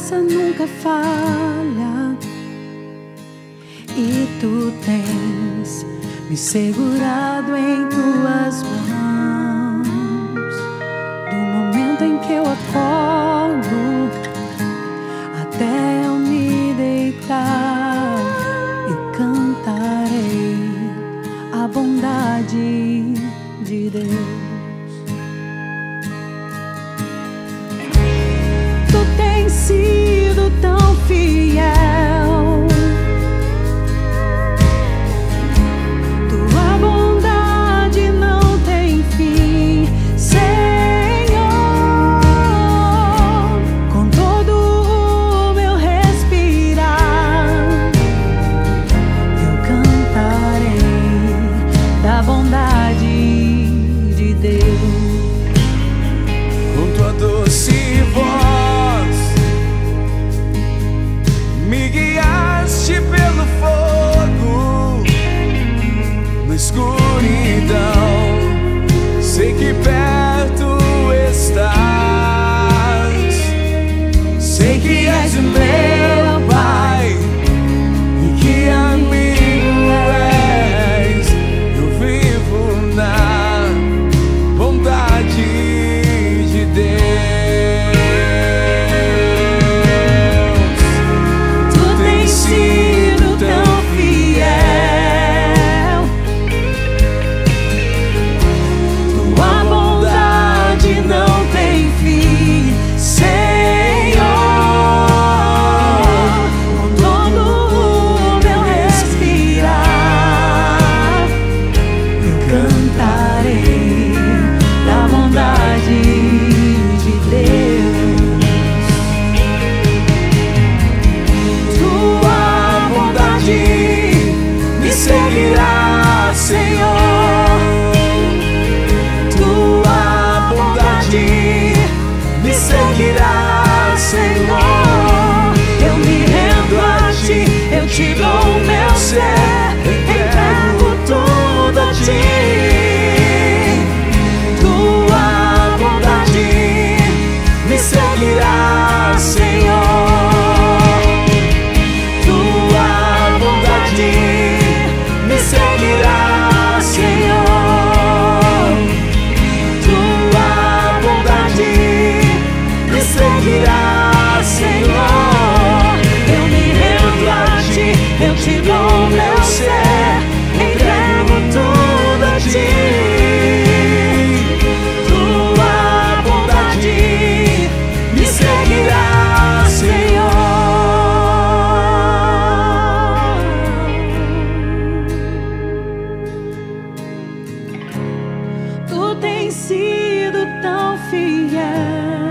graça nunca falha, e tu tens me segurado em tuas mãos. Do momento em que eu acordo até eu me deitar, eu cantarei a bondade de Deus. Tu tens sido tão fiel, tua bondade não tem fim, Senhor. Com todo o meu respirar, eu cantarei da bondade de Deus. Com tua doce voz me guiaste pelo fogo, na escuridão, sei que perto estás, sei que és o meu Pai e que amigo és. Eu vivo na bondade de Deus. Tu tens sido tão fiel, tua bondade não tem fim, Senhor. Com todo o meu respirar, eu cantarei da bondade de Deus. Tua bondade me seguirá, Senhor. Tua bondade me seguirá, Senhor. Eu me rendo a ti, eu te dou o meu ser, entrego tudo a ti. Tua bondade me seguirá, Senhor. Tua bondade me seguirá, Senhor. Tua bondade me seguirá, Senhor. Eu me rendo a ti, eu te dou o meu ser, entrego tudo a ti. Tua bondade me seguirá, Senhor. Tu tens sido tão fiel,